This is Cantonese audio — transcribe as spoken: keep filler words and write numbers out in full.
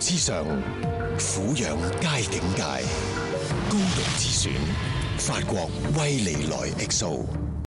之上，俯仰皆境界。高度之選，法國威利來 X O。